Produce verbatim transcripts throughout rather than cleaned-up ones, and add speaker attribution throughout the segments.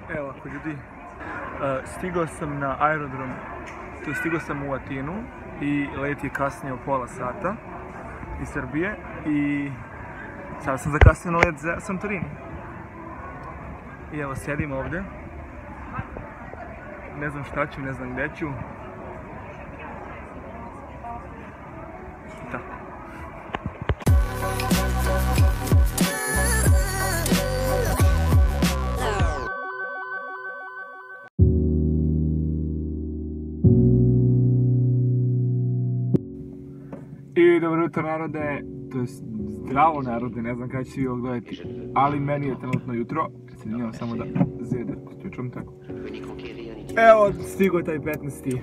Speaker 1: Evo ovako ljudi, uh, stigao sam na aerodrom, to stigao sam u Atinu i let je kasnio pola sata iz Srbije i sada sam zakasnio na let za Santorini. I evo sjedim ovdje, ne znam šta ću, ne znam gdje ću. Tako. I dobro jutro narode, to je zdravo narode, ne znam kada ćete vi ovo gledati, ali meni je trenutno jutro, sjedinjamo samo da zjede, ključom tako. Evo, stigo je taj petnaesti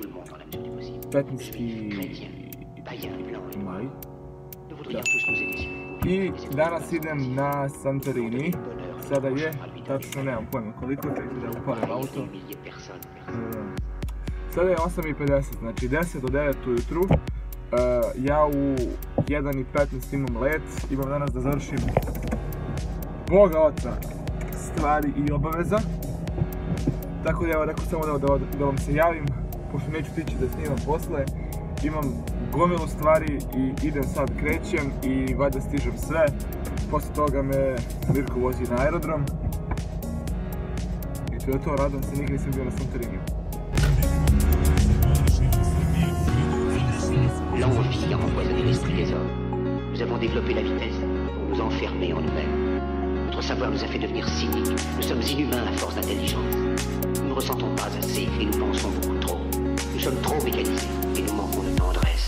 Speaker 1: maj, da. I danas idem na Santorini, sada je, tačno nemam pojma koliko, čekaj da upalim auto. Sada je osam i pedeset, znači deset do devet ujutru. Uh, ja u jedan i petnaest imam let, imam danas da završim Boga oca stvari i obaveza. Tako da evo rekao samo da, da, da vam se javim, pošto neću tići da snimam posle. Imam gomilu stvari i idem sad, krećem i valjda stižem sve. Posle toga me Mirko vozi na aerodrom. I to je to, radim se, nikad nisam bio na Santoriniju.
Speaker 2: L'envie a empoisonné l'esprit des hommes. Nous avons développé la vitesse pour nous enfermer en nous-mêmes. Notre savoir nous a fait devenir cyniques. Nous sommes inhumains à force d'intelligence. Nous ne ressentons pas assez et nous pensons beaucoup trop. Nous sommes trop mécanisés et nous manquons de tendresse.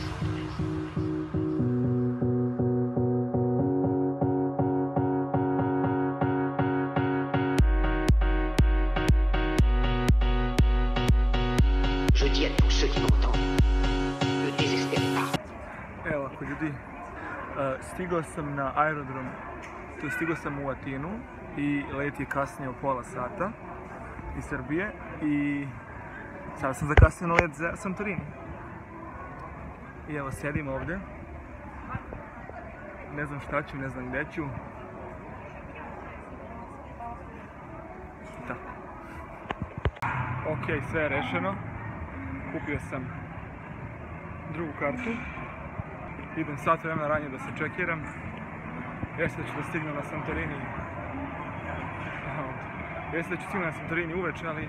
Speaker 2: Je dis à tous ceux qui m'entendent.
Speaker 1: Evo ovako ljudi, uh, stigao sam na aerodrom, to stigao sam u Atinu i let je kasnio pola sata iz Srbije i sada sam zakasnio na let za Santorini. I evo sjedim ovdje, ne znam šta ću, ne znam gdje ću. Tako. Ok, sve je rešeno, kupio sam drugu kartu. Idem sat vremena ranije da se čekiram. Jeste da ću da stignem na Santorini. Jeste da ću stignem na Santorini uveče, ali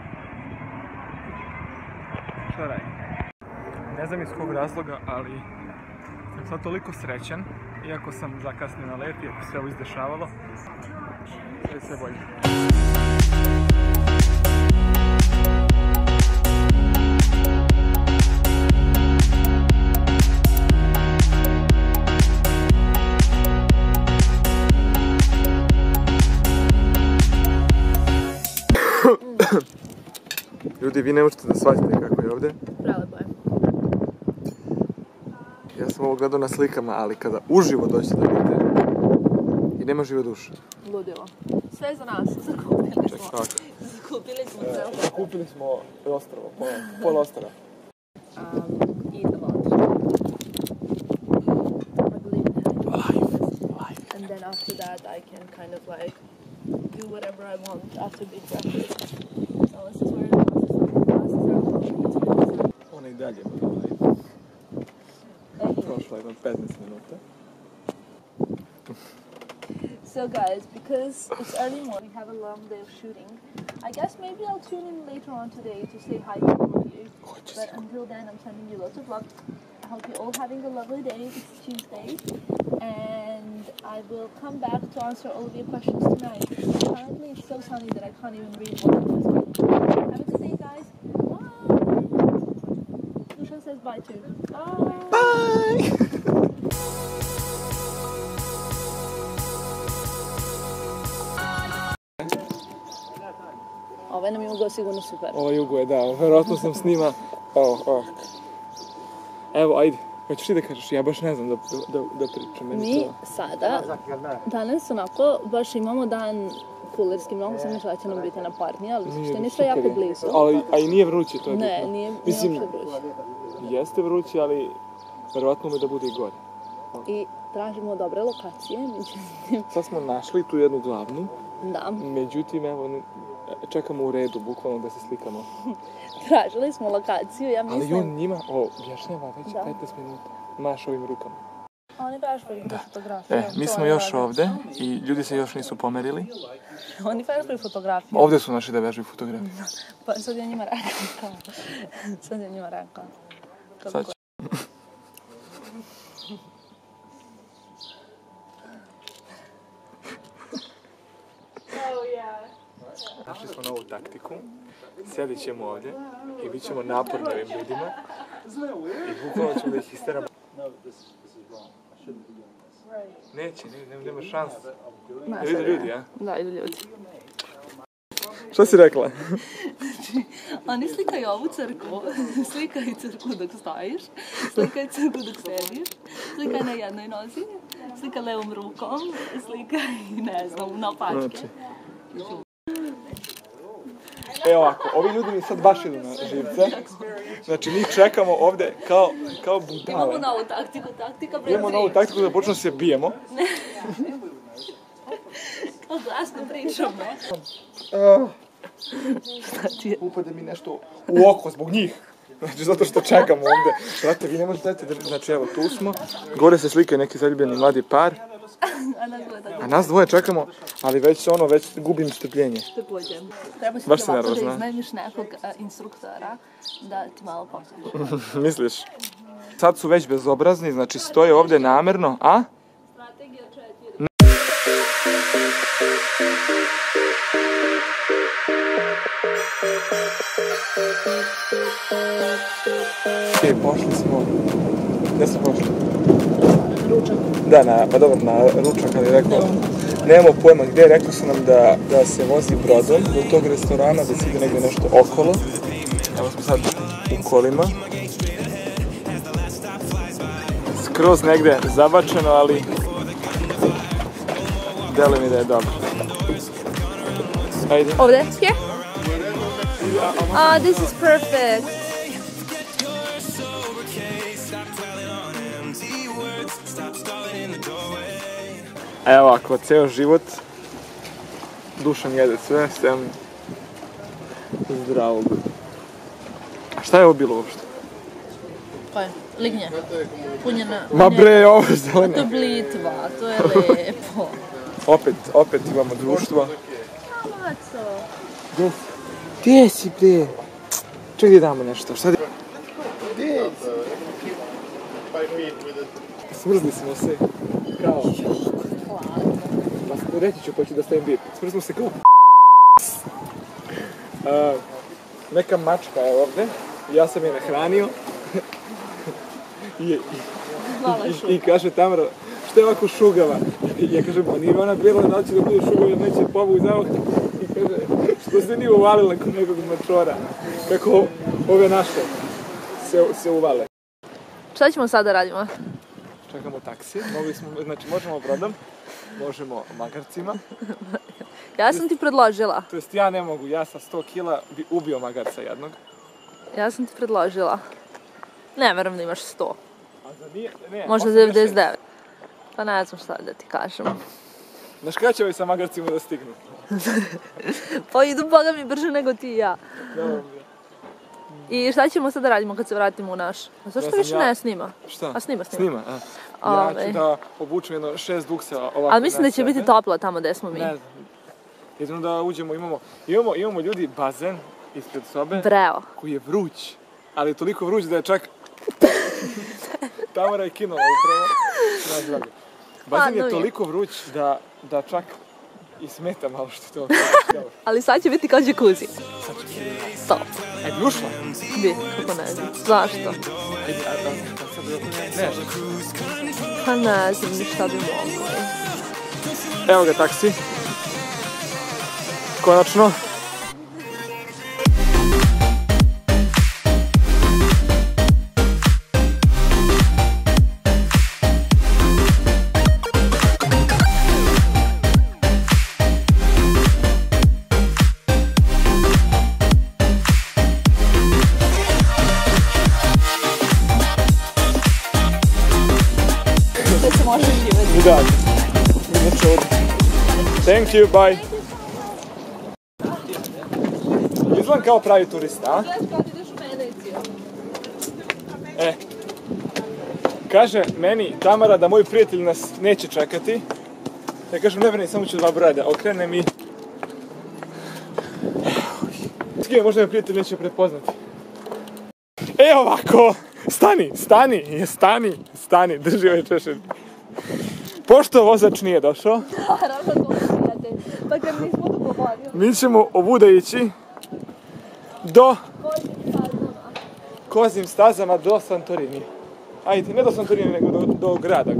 Speaker 1: šta radim? Ne znam iz kog razloga, ali sam sad toliko srećan, iako sam zakasnio na let, iako sve ovo izdešavalo. Sve je sve bolje. Ljudi, vi ne možete da shvatite kako je ovdje.
Speaker 3: Prelepo je.
Speaker 1: Ja sam ovo gledao na slikama, ali kada uživo dođete da vidite i nema žive duše.
Speaker 3: Ludilo. Sve za nas, zakupili smo.
Speaker 1: Ček, tako.
Speaker 3: Zakupili smo celo.
Speaker 1: Zakupili smo ostrvo, pola, pola ostrva.
Speaker 3: Um, eat a lot. I believe that.
Speaker 1: Life, life.
Speaker 3: And then after that I can kind of like do whatever I want after big breakfast. So this is where the classes are.
Speaker 1: Ona i dalje bude. Prošlo je petnaest minuta.
Speaker 3: So guys, because it's early morning, we have a long day of shooting. I guess maybe I'll tune in later on today to say hi to all of you. But until then, I'm sending you lots of love. I hope you're all having a lovely day. It's Tuesday. And I will come back to answer all of your questions tonight. Apparently it's so sunny that I can't even read what it is. Have a good day, guys. Bye! Dushan says bye too. Bye!
Speaker 1: Bye!
Speaker 3: Ovaj nam je ugao sigurno super.
Speaker 1: Ovo jugo je, da, verovatno sam snima. Evo, evo. Evo, ajde. Hoćeš ti da kažeš, ja baš ne znam da, da, da pričam.
Speaker 3: Mi sada, danas onako, baš imamo dan kulerski, mnogo sam mišla da će nam biti na parniji, ali suštini sve jako blizu.
Speaker 1: Ali, a i nije vruće, to je bitno.
Speaker 3: Ne, nije,
Speaker 1: Mislim,
Speaker 3: nije uopšte vruće.
Speaker 1: Jeste vruće, ali verovatno me da bude i gore.
Speaker 3: I tražimo dobre lokacije, međutim...
Speaker 1: Sad smo našli tu jednu glavnu.
Speaker 3: Da.
Speaker 1: Međutim, evo, čekamo u redu, bukvalno da se slikamo.
Speaker 3: Tražili smo lokaciju, ja mislim...
Speaker 1: Ali on njima, o, objašnjava već petnaest minuta, maš ovim rukama.
Speaker 3: Oni vešpaju fotografiju.
Speaker 1: E, mi smo još ovde i ljudi se još nisu pomerili.
Speaker 3: Oni vešpaju fotografiju.
Speaker 1: Ovde su naši da vežbaju fotografiju.
Speaker 3: Pa sad ja njima rekao. Sad ja njima rekao.
Speaker 1: Sad ću. Našli smo novu taktiku. Sjedit ćemo ovdje i bit ćemo naporni ovim ljudima. I bukvalno ćemo da ih isteramo. Neće, nema, nema šanse. Idu ljudi, ja?
Speaker 3: Da, idu ljudi.
Speaker 1: Šta si rekla?
Speaker 3: Znači, oni slikaju ovu crkvu, slikaju crkvu dok stojiš, slikaju crkvu dok sediš, slikaju na jednoj nozi, slika levom rukom, slikaj, ne znam, na opačke.
Speaker 1: Evo ovako, ovi ljudi mi sad baš idu na živce. Znači, mi čekamo ovde kao, kao budale.
Speaker 3: Imamo novu taktiku, taktika brezi.
Speaker 1: Imamo novu taktiku da počnemo se bijemo.
Speaker 3: Kao glasno pričamo.
Speaker 1: Uh,
Speaker 3: Šta ti je?
Speaker 1: upade mi nešto u oko zbog njih. Znači, zato što čekamo ovde. Brate, vi ne možete dati, znači, evo, tu smo. Gore se slikaju neki zaljubljeni mladi par.
Speaker 3: A nas dvoje tako.
Speaker 1: A nas dvoje čekamo, ali već ono, već gubim strpljenje.
Speaker 3: Također. Treba si
Speaker 1: Baš si
Speaker 3: ovako da
Speaker 1: nervozna.
Speaker 3: iznajmiš nekog uh, instruktora da ti malo pomoći.
Speaker 1: Misliš? Sad su već bezobrazni, znači stoje ovde namerno, a?
Speaker 3: Strategija četiri.
Speaker 1: E, pošli smo. Gde smo pošli?
Speaker 3: Ručak.
Speaker 1: Da, na, pa dobro, na ručak, ali rekao, nemamo pojma gdje, rekli su nam da, da se vozi brodom do tog restorana, da se ide negdje nešto okolo. Evo smo sad u kolima. Skroz negdje zabačeno, ali deluje mi da je dobro. Ajde.
Speaker 3: Ovdje? Here? Ah, this is perfect.
Speaker 1: Evo ovako, ceo život Dušan jede sve, sem zdravog. A šta je ovo bilo uopšte?
Speaker 3: Kaj? Lignje. Punjena.
Speaker 1: Ma bre, ovo je zelene.
Speaker 3: To je blitva, to je lepo.
Speaker 1: Opet, opet imamo društvo.
Speaker 3: Maco.
Speaker 1: Gdje si? Gdje si bre? Ček gdje damo nešto, šta gdje? Gdje si? Smrzli smo se. Kao. Pa reći ću pa ću da stavim bip. Smrzli smo se kao uh, neka mačka je ovdje. Ja sam je nahranio. I, i, i, I kaže Tamara, što je ovako šugava? I ja kažem, pa nije ona bila da će da bude šugava, neće pobu zavak. I kaže, što se nije uvalila kod nekog mačora. Kako ove naše se, se uvale.
Speaker 3: Šta ćemo sada radimo?
Speaker 1: Čekamo taksi, mogli smo, znači možemo brodom, možemo magarcima.
Speaker 3: Ja sam ti predložila.
Speaker 1: To jest ja ne mogu, ja sa sto kila bi ubio magarca jednog.
Speaker 3: Ja sam ti predložila. Ne verujem da imaš sto.
Speaker 1: A za nije, ne,
Speaker 3: Možda devedeset devet. Pa ne znam šta da ti kažem.
Speaker 1: Znaš kada će ovi sa magarcima da stignu?
Speaker 3: Pa idu boga mi brže nego ti i ja.
Speaker 1: Dobro.
Speaker 3: I šta ćemo sad da radimo kad se vratimo u naš? A zašto
Speaker 1: Ja sam
Speaker 3: više
Speaker 1: ja-
Speaker 3: ne snima?
Speaker 1: Šta?
Speaker 3: A snima, snima.
Speaker 1: Snima, a. Ja
Speaker 3: Ove.
Speaker 1: ću da obučem jedno šest duksa ovako.
Speaker 3: Ali mislim
Speaker 1: na
Speaker 3: da će
Speaker 1: sebe.
Speaker 3: biti toplo tamo gde smo mi.
Speaker 1: Ne znam. Jedino da uđemo, imamo, imamo, imamo ljudi bazen ispred sobe
Speaker 3: Breo.
Speaker 1: koji je vruć. Ali je toliko vruć da je čak... Tamara je kinula upravo. Znaš, drago. Bazen
Speaker 3: Pa,
Speaker 1: je
Speaker 3: no je.
Speaker 1: toliko vruć da, da čak i smeta malo što to.
Speaker 3: Ali sad će biti kao džakuzi.
Speaker 1: Sad ću se da...
Speaker 3: Top.
Speaker 1: Aj, bi ušla?
Speaker 3: Bi, kako ne znam. Zašto?
Speaker 1: Ajde, a, a, a sad ne, ne,
Speaker 3: Pa ne znam ni šta bi mogli.
Speaker 1: evo ga taksi. Konačno.
Speaker 3: Da se može živjeti.
Speaker 1: Da. Znači ovdje. Thank you, bye. tačman kao pravi turista, a?
Speaker 3: Gledaš kao ti ideš u Veneciju.
Speaker 1: E, kaže meni Tamara da moj prijatelj nas neće čekati. Ja kažem, ne brini, samo ću dva brada, okrene mi. Skije, možda me prijatelj neće prepoznati. E ovako, stani, stani, stani, stani, drži ovaj češen. Pošto vozač nije došao,
Speaker 3: Naravno, to je prijatelj. Pa kad nismo dogovorili.
Speaker 1: mi ćemo ovuda ići do
Speaker 3: Kozim stazama.
Speaker 1: kozim stazama do Santorini. Ajde, ne do Santorini, nego do, do grada.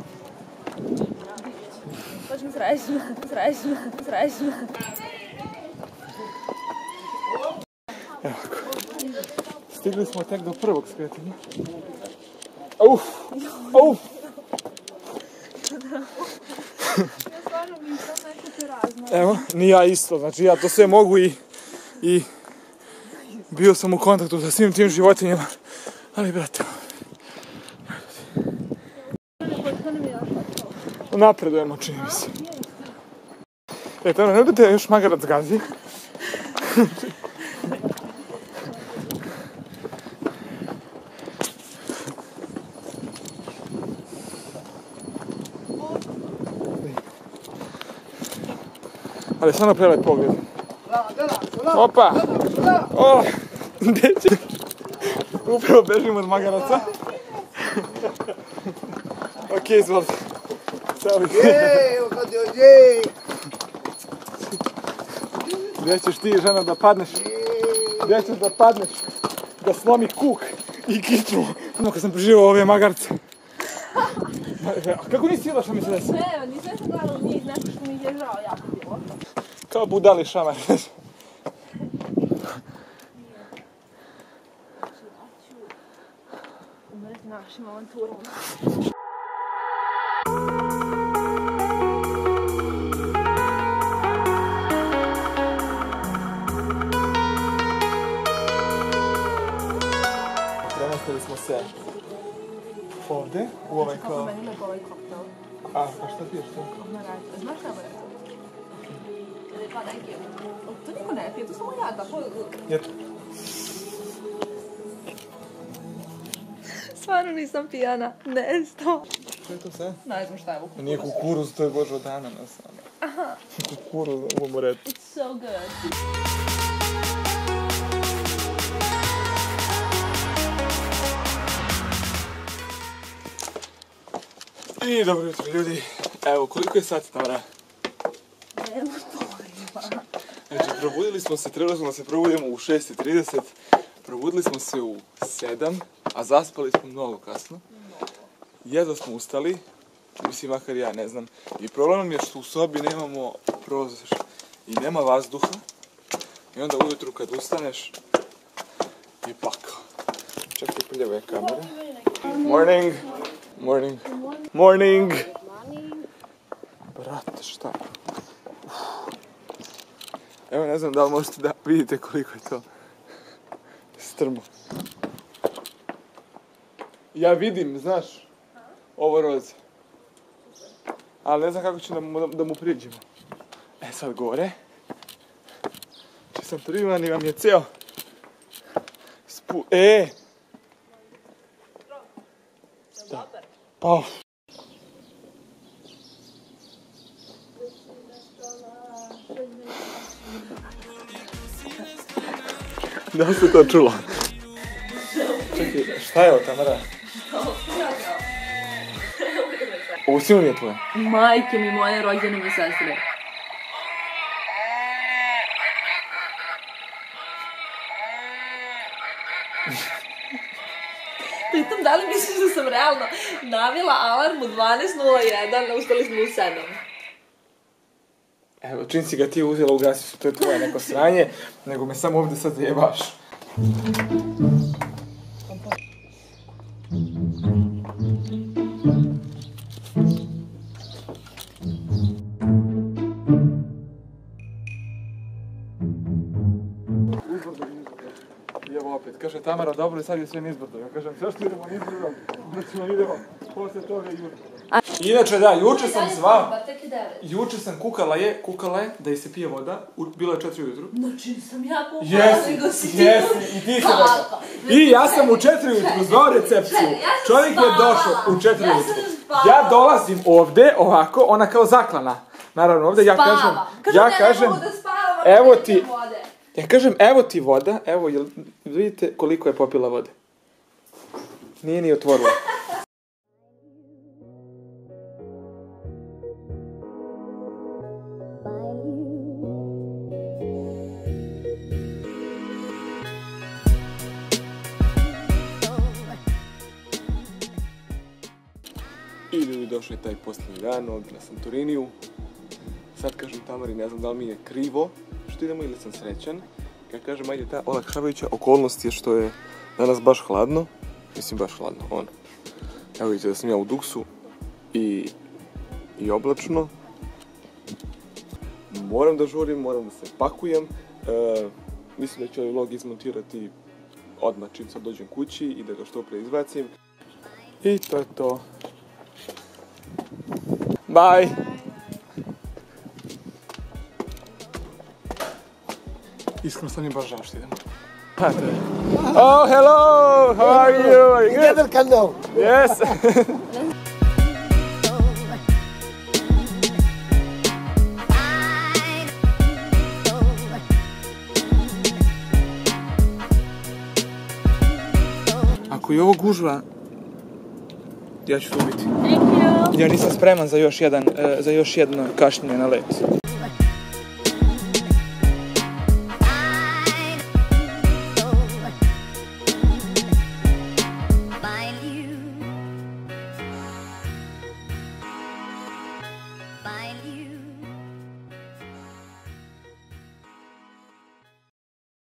Speaker 3: Počnem srećno, srećno, srećno.
Speaker 1: Evo ako. Stigli smo tek do prvog skretanja. Uf, uf.
Speaker 3: Ja stvarno nisam neko te razno.
Speaker 1: Evo, ni ja isto, znači ja to sve mogu i, i bio sam u kontaktu sa svim tim životinjama, ali brate, napredujemo, čini mi se. E, tamo, ne budete još magarac gazi. Ali stvarno prelep pogled. Opa! O! Gdje će? Upravo bežimo od magaraca. Ok, izvolite. Sali. Gdje ćeš ti, žena, da padneš? Gdje ćeš da padneš? Da slomi kuk i kičmu. Ono kad sam preživao ove magarce. A kako nisi vidjela što mi se desi?
Speaker 3: Ne, nisam sam gledala njih, nešto što mi je žao jako bilo.
Speaker 1: Kao budali šamar.
Speaker 3: Umreti našim avanturom.
Speaker 1: Premestili smo se ovdje, u ovaj
Speaker 3: Kako
Speaker 1: kao...
Speaker 3: meni lepo ovaj koktel.
Speaker 1: A, pa šta piješ to?
Speaker 3: Amaretto. Znaš šta je amaretto? Pa daj pije. To niko ne pije, to samo ja da po...
Speaker 1: Eto.
Speaker 3: Stvarno nisam pijana. Ne, sto.
Speaker 1: Što je to sve?
Speaker 3: Ne znam šta je ovo kukuruz.
Speaker 1: Nije kukuruz, to je božo dana na sama.
Speaker 3: Aha.
Speaker 1: Kukuruz u amoretu.
Speaker 3: It's so good.
Speaker 1: I dobro jutro ljudi. Evo, koliko je sat, Tamara?
Speaker 3: Nema pojma.
Speaker 1: Znači, probudili smo se, trebali smo da se probudimo u šest i trideset. Probudili smo se u sedam, a zaspali smo mnogo kasno. Jedva smo ustali, mislim, makar ja ne znam. I problem je što u sobi nemamo prozor i nema vazduha. I onda ujutru kad ustaneš, i pakao. Čekaj, prljava je kamera. Morning. Morning. Morning. Brate, šta? Uf. Evo, ne znam da li možete da vidite koliko je to strmo. Ja vidim, znaš, ovo roze. Ali ne znam kako ću da mu, da mu priđemo. E sad gore. Če sam privan i vam je ceo spu... E! Da. Pa... Da li se to čulo? Čekaj, šta je ovo, Tamara? Ovo sigurno nije tvoje.
Speaker 3: Majke mi moje, rođene mi sestre. Pritom, da li misliš da sam realno navila alarm u dvanaest nula jedan, a ustali smo u sedam?
Speaker 1: Evo, čim si ga ti uzela, ugasi su, to je tvoje neko sranje, nego me samo ovdje sad jebaš. I evo opet, kaže Tamara, dobro, sad je sve nizbrdo. Ja kažem, sve što idemo nizbrdo, da ćemo idemo, posle toga i jutro. Inače da, juče sam zva,
Speaker 3: Bar tek je devet.
Speaker 1: juče sam kukala je, kukala je da je se pije voda, u- bilo je četiri ujutru.
Speaker 3: Znači sam ja kukala,
Speaker 1: Jesi,
Speaker 3: nego si ti...
Speaker 1: jesi, i ti si rekao.
Speaker 3: Kako?
Speaker 1: I ja sam u četiri ujutru zvao recepciju,
Speaker 3: Čekaj, ja sam
Speaker 1: čovjek je
Speaker 3: spavala.
Speaker 1: došao u četiri
Speaker 3: Ja
Speaker 1: ujutru.
Speaker 3: sam spavala.
Speaker 1: Ja dolazim ovdje, ovako, ona kao zaklana. Naravno, ovdje ja kažem,
Speaker 3: Spava. Kažu,
Speaker 1: ja
Speaker 3: ne, ne
Speaker 1: kažem,
Speaker 3: mogu da spavam,
Speaker 1: evo
Speaker 3: ako
Speaker 1: ti,
Speaker 3: neće vode.
Speaker 1: ja kažem, evo ti voda, evo, jel vidite koliko je popila vode? Nije ni otvorila. I ljudi, došao je taj posljednji dan ovdje na Santoriniju. Sad kažem Tamari, ne znam da li mi je krivo što idemo ili sam srećan. Kad kažem, ajde, ta olakšavajuća okolnost je što je danas baš hladno. Mislim, baš hladno, ono. Evo vidite da sam ja u duksu i, i oblačno. Moram da žurim, moram da se pakujem. E, mislim da ću ovaj vlog izmontirati odmah čim sad dođem kući i da ga što pre izbacim. I to je to. Bye! Iskreno sam mi baš žao što idemo. Oh, hello! How are you? Are you good?
Speaker 4: Together can know.
Speaker 1: Yes! Ako je ovo gužva, ja ću to ubiti.
Speaker 3: Thank you.
Speaker 1: Ja nisam spreman za još jedan, e, za još jedno kašnjenje na let.